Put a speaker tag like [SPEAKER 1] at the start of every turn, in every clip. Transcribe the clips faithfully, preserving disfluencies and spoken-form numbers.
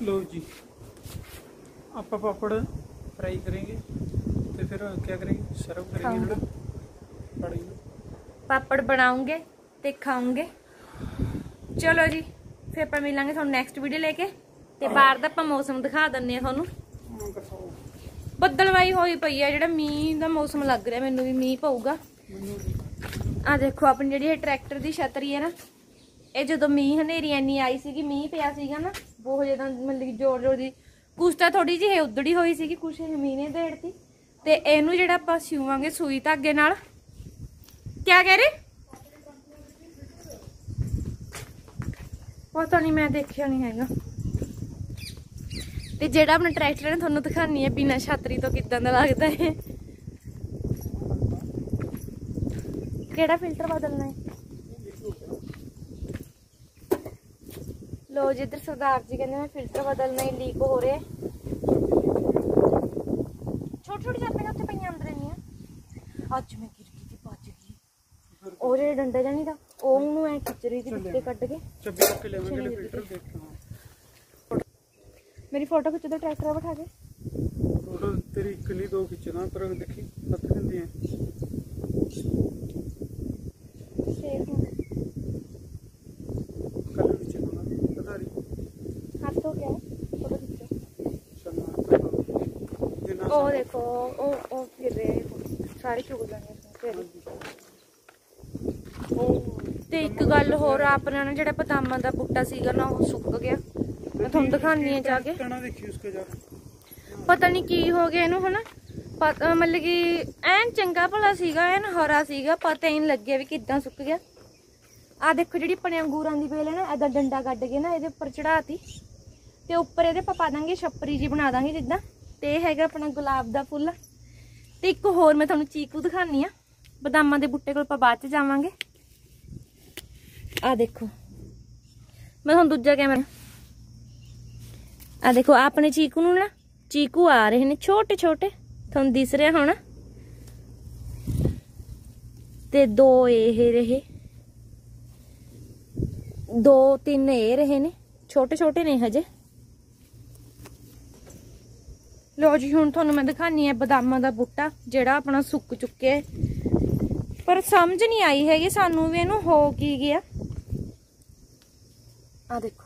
[SPEAKER 1] लो जी, आप पापड़ फ्राई करेंगे तो फिर क्या करेंगे, सर्व करेंगे ना,
[SPEAKER 2] पापड़ बनाऊंगे ते खाऊंगे। चलो जी, फिर आप मिलेंगे थोड़ा नेक्स्ट वीडियो लेके। ते बाहर दा आपां मौसम दिखा दिंने थोनू। बदलवाई होई पई है, जेड़ा मींह दा मौसम लग रहा मैनू भी मींह पऊगा। आ देखो अपनी जी ट्रैक्टर की छतरी है ना, ये जो मींह हनेरी इन्नी आई सी, मींह पिया सीगा ना बहुत ज्यादा, मतलब कि जोर जोर की कुछ तो थोड़ी जी उधड़ी हुई सी, कुछ मींह ने देड़ती। ते इनू जेड़ा आपां सिवांगे सूई धागे नाल। क्या कह रहे? पता नहीं, मैं देखिया नहीं हैगा। ते जेड़ा अपना ट्रैक्टर है थोनू दिखानी है बिना छतरी तो किदां दा लगदा है। केड़ा फिल्टर बदलना है? लो जी, इधर सरदार जी कहते मैं फिल्टर बदलना ही, लीक हो रहे। छोटी छोटी चाबियां उत्थे पईयां अंदर नहीं अज मैं गिर गई थी, बच गई। और जेड़ा डंडा जा नहीं था ओनू ऐ खिच रही थी पिछले कट के।
[SPEAKER 1] चाबी रख के लेवांगे फिल्टर देखना।
[SPEAKER 2] मेरी फोटो खिच दो ट्रैक्टर बैठा के।
[SPEAKER 1] फोटो तेरी एक नहीं दो खिंचना, पर देखी हथ खंदी है। कल खिंचे ना बता रही
[SPEAKER 2] हाथ तो क्या फोटो खिंचो।
[SPEAKER 1] चलना
[SPEAKER 2] ओ देखो, ओ ओ फिर रहे सारे चुग जाने फिर। ते एक गल होर, अपना ना जेड़ा बदामां दा बूटा सीगा ना वो सुक गया। मैं तुहानू दिखानी है जाके। पता नहीं की हो गया इनू, है ना, पता मतलब कि एन चंगा भला सीगा, एन हरा सीगा, पता ही नहीं लग्या भी किदां सुक गया। आ देखो जी अपने अंगूरां दी बेल है ना, इदा डंडा कड्ड के ना इहदे उपर चढ़ाती, ते उपर इहदे पा देंगे छपरी जी बना देंगे जिद्दां। ते हैगा अपना गुलाब दा फुल। ते एक होर मैं तुहानू चीकू दिखानी आ, बदामां दे बूटे कोल बाद च जावांगे। आ देखो, मैं तुहानू दूजा कैमरा, आ देखो अपने चीकू नू ना, चीकू आ रहे ने छोटे छोटे, तुहानू दिस रहा होना। ते दो ये रहे, दो तीन ये रहे ने, छोटे छोटे ने हजे। लो जी, हुण तुहानू मैं दिखानी है बदामां दा बूटा जेड़ा अपना सुक चुके, पर समझ नहीं आई हैगी सानू भी इनू हो की गया। आ देखो,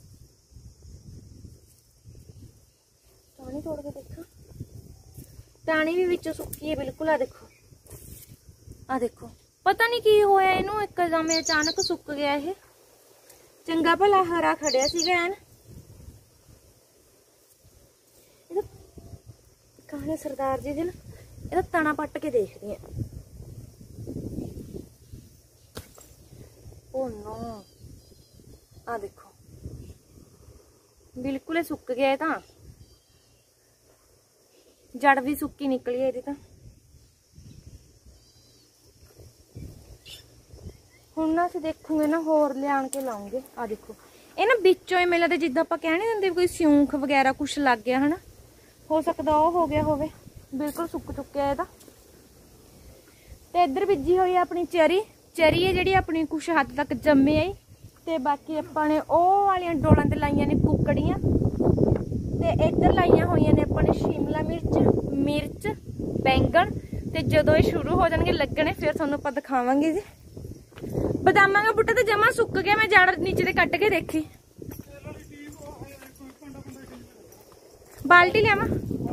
[SPEAKER 2] टाणी तोड़ के देखा, टाणी भी विचों सुक्की है बिल्कुल। आ देखो, आ देखो, पता नहीं की होया इनू, एकदम अचानक सुक गया। ये चंगा भला हरा खड़िया सीगा एन। कहानी सरदार जी दी ना, इहदा तना पट के देखदी है। ओ नो, आ देखो बिल्कुल ही सुक गया। तां जड़ भी सुक्की निकली है तां। हुण ना असीं देखूंगे ना, होर लियाण के लाऊंगे। आ देखो, ये ना बिचों ही मिलदा जिद्दां आपां कह नहीं दिंदे कोई सियूंख वगैरह कुछ लग गया, है ना, हो सकता वो हो गया होवे। बिल्कुल सुक चुक्या है। ते इधर बीजी हुई अपनी चेरी, चेरी है जिहड़ी अपनी कुछ हद तक जम्मे आई। ते बाकी आपां ने ओह वालियां डोलां ते लाइयां ने कुकड़ियां। ते इधर लाइयां होईयां ने अपने शिमला मिर्च, मिर्च, बैंगन। ते जदों ये शुरू हो जाणगे लगने फिर तुहानूं आपां दिखावांगे जी। बदामां दा बूटा तो जमा सुक गया, मैं जड़ नीचे ते कट के देखी। बाल्टी लियावां?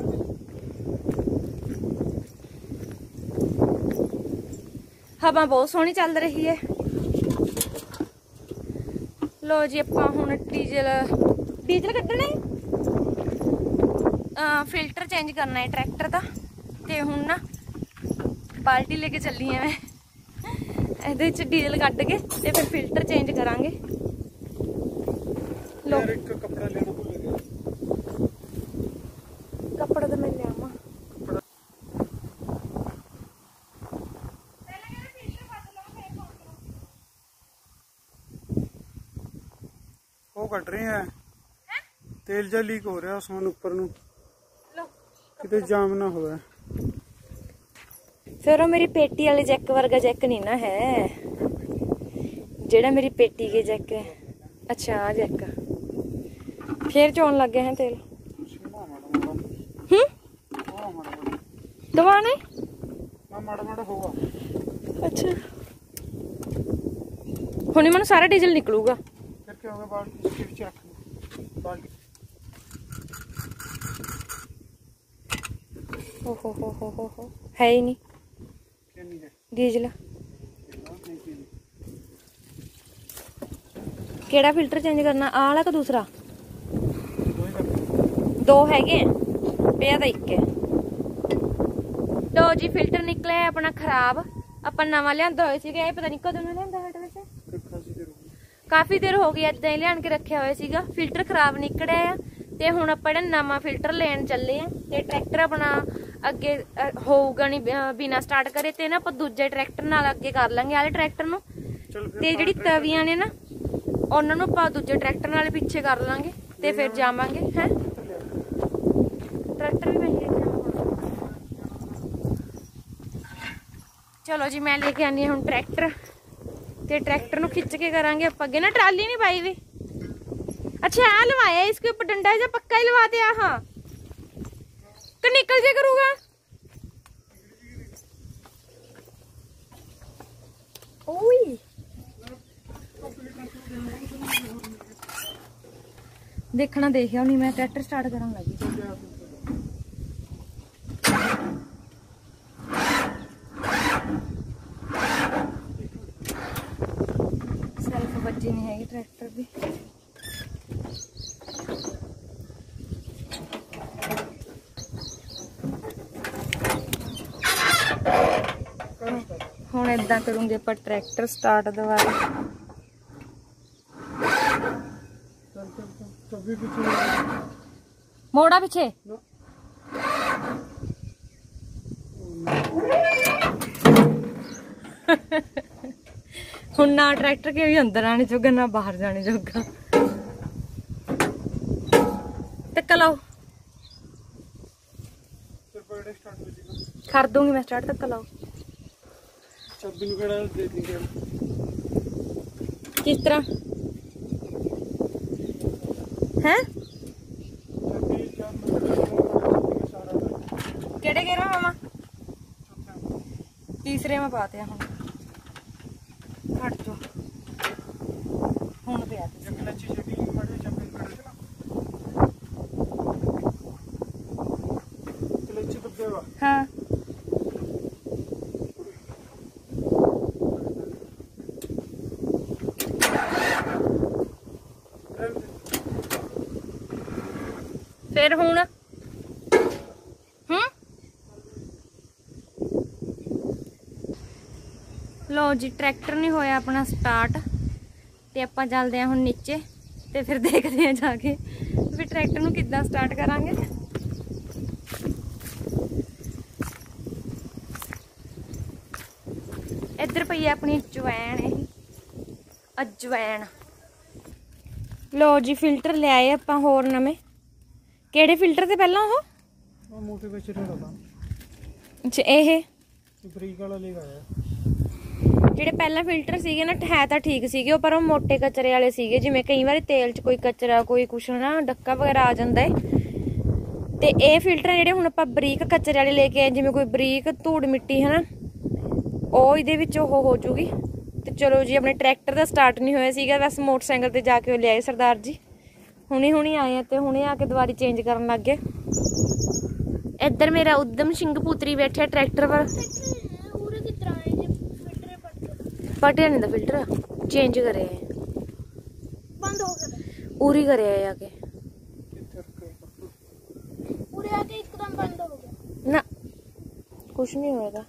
[SPEAKER 2] हवा बहुत सोहनी चल रही है। लो जी, आपां हुण डीजल डीजल कड्ढना है, फिल्टर चेंज करना है ट्रैक्टर का। ते हुण ना बाल्टी लेके चली है मैं, इहदे च डीजल कड्ढ के ते फिर फिल्टर चेंज करांगे। लो
[SPEAKER 1] कपड़ा लेना भुल गया।
[SPEAKER 2] कपड़ा तो मैं लियावां।
[SPEAKER 1] वो कट रहे हैं, तेल जा लीक हो रहा आसमान उपर नूं, किते जाम ना होवे।
[SPEAKER 2] फिर वो मेरी पेटी वाले जैक वर्गा जैक नहीं ना है, जेड़ा मेरी पेटी के जैक है। अच्छा आ जैक फिर चोन लग गया है तेल। हम्म दबाने अच्छा हुणी मैनू सारा डीजल निकलूगा।
[SPEAKER 1] फिर क्या होगा बाल्टी इसके पीछे रखना बाल्टी।
[SPEAKER 2] हो हो हो हो हो हो है ही नहीं डीजल। केड़ा फिल्टर चेंज करना आ वाला का दूसरा? दो हैगे पे दा इक है। लो जी फिल्टर निकले अपना खराब। अपन नवा लियांदा होया सीगा ये पता नहीं कदों ना लियांदा है वैसे काफी देर हो गई इदां ही लियान के रखिया होया सीगा। फिल्टर खराब निकलिया ते हुण आपां इहदा नवा फिल्टर लेन चले आ ते ट्रैक्टर अपना अगे होऊगा नहीं बिना स्टार्ट करे ते ना आपां दूजे ट्रैक्टर नाल अगे कर लांगे आले ट्रैक्टर नूं ते जिहड़ी तवियां ने ना उन्हां नूं आपां दूजे ट्रैक्टर नाल पीछे कर लांगे ते फिर जावांगे हैं ट्रैक्टर भी वही चलो जी मैं लेके आनी हूँ ट्रैक्टर ते ट्रैक्टर नूं खिंच के करांगे आपां अगे ना ट्राली नहीं पाई वी। अच्छा आ लवाया इसके ऊपर डंडा जा पक्का ही लवा दिया हाँ तो निकल जे करूँगा। ओए देखना देखिया नहीं मैं ट्रैक्टर स्टार्ट करन लगी। सेल्फ बजी नहीं है ट्रैक्टर भी। हुण इदां करूंगे पर ट्रैक्टर स्टार्ट दोबारा। मोड़ा पीछे हुण ना ट्रैक्टर के भी अंदर आने जोगा ना बाहर जाने जोगा। धक्का लाओ कर दूंगी मैं स्टार्ट। धक्का लाओ किस तरह है केड़े गेरा मामा तीसरे में पाते हैं हम हट जो हुण पे आते हाँ फिर हुण हम्म लो जी ट्रैक्टर नहीं होया अपना स्टार्ट ते आपां चलदे हैं हुण नीचे ते फिर देखते हैं जाके फिर ट्रैक्टर नूं किद्दां स्टार्ट करांगे। इधर पई है अपनी अजवैन अजवैन। लो जी फिल्टर ले आए आपां होर नवें। केड़े फिल्टर ते पहला ओह अच्छा ये
[SPEAKER 1] बरीक वाला लेके आया
[SPEAKER 2] ਜਿਹੜੇ ਪਹਿਲਾਂ ਫਿਲਟਰ ਸੀਗੇ ਨਾ ਹੈ ਤਾਂ ਠੀਕ ਸੀਗੇ ਉਹ ਪਰ ਉਹ ਮੋਟੇ ਕਚਰੇ ਵਾਲੇ ਸੀਗੇ ਜਿਵੇਂ ਕਈ ਵਾਰੀ ਤੇਲ 'ਚ ਕੋਈ ਕਚਰਾ ਕੋਈ ਕੁਛ ਨਾ ਡੱਕਾ ਵਗੈਰਾ ਆ ਜਾਂਦਾ ਏ ਤੇ ਇਹ ਫਿਲਟਰ ਜਿਹੜੇ ਹੁਣ ਆਪਾਂ ਬਰੀਕ ਕਚਰੇ ਵਾਲੇ ਲੈ ਕੇ ਆਏ ਜਿਵੇਂ ਕੋਈ ਬਰੀਕ ਧੂੜ ਮਿੱਟੀ ਹੈ ਨਾ ਉਹ ਇਹਦੇ ਵਿੱਚ ਉਹ ਹੋ ਜੂਗੀ। ਤੇ ਚਲੋ ਜੀ ਆਪਣੇ ਟਰੈਕਟਰ ਦਾ ਸਟਾਰਟ ਨਹੀਂ ਹੋਇਆ ਸੀਗਾ ਬਸ ਮੋਟਰਸਾਈਕਲ ਤੇ ਜਾ ਕੇ ਉਹ ਲਿਆਏ ਸਰਦਾਰ ਜੀ ਹੁਣੇ ਹੁਣੇ ਆਏ ਆ ਤੇ ਹੁਣੇ ਆ ਕੇ ਦੁਬਾਰੀ ਚੇਂਜ ਕਰਨ ਲੱਗ ਗਏ। ਇੱਧਰ ਮੇਰਾ ਉਦਮ ਸਿੰਘ ਪੁੱਤਰੀ ਬੈਠਿਆ ਟਰੈਕਟਰ ਪਰ पटिया नहीं था फिल्टर चेंज करे बंद हो गया उरी करे आके उरी आके एकदम बंद हो गया ना कुछ नहीं होएगा।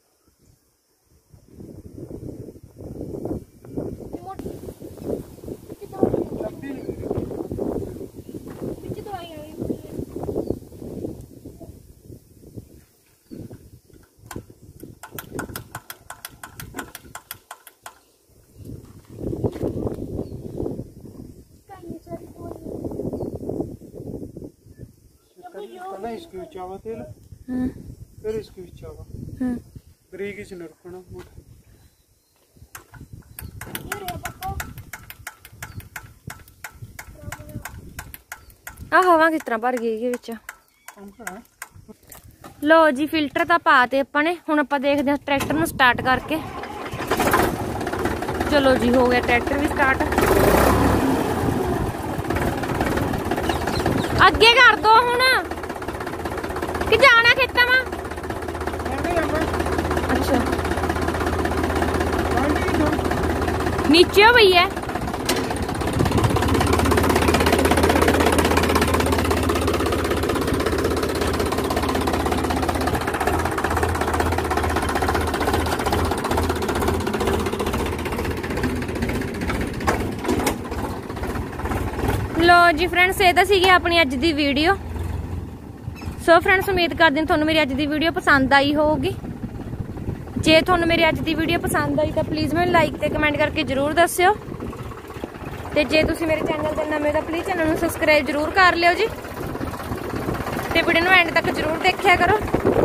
[SPEAKER 1] इसके विच आवा तेल फिर इसके विच आवा बरीक च न रखना मोटा
[SPEAKER 2] ਆ ਹਵਾ ਕਿਸ ਤਰ੍ਹਾਂ ਭਰ ਗਈ ਇਹਦੇ ਵਿੱਚ। ਲੋ ਜੀ ਫਿਲਟਰ ਤਾਂ ਪਾ ਤੇ ਆਪਾਂ ਨੇ, ਹੁਣ ਆਪਾਂ ਦੇਖਦੇ ਹਾਂ ਟਰੈਕਟਰ ਨੂੰ ਸਟਾਰਟ ਕਰਕੇ। ਚਲੋ ਜੀ ਹੋ ਗਿਆ ਟਰੈਕਟਰ ਵੀ ਸਟਾਰਟ। ਅੱਗੇ ਕਰ ਦੋ ਹੁਣ ਕਿ ਜਾਣਾ ਖੇਤਾਂ ਵਾ। ਅੱਛਾ नीचे हो भैया। लो जी फ्रेंड्स ये तो सी अपनी अज दी वीडियो। सो फ्रेंड्स उम्मीद करदी हूं तुहानूं मेरी अज दी वीडियो पसंद आई होगी। जे तुहानूं मेरी अज दी वीडियो पसंद आई तो प्लीज़ मैनूं लाइक ते कमेंट करके जरूर दस्सिओ। ते जे तुसीं मेरे चैनल ते नवें तो प्लीज़ चैनल नूं सबसक्राइब जरूर कर लिओ जी। ते वीडियो नूं एंड तक जरूर देखिया करो।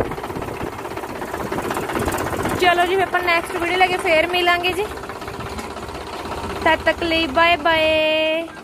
[SPEAKER 2] चलो जी फिर अपन नेक्स्ट वीडियो लेके फिर मिलांगे जी। तद तक लिए बाय बाय।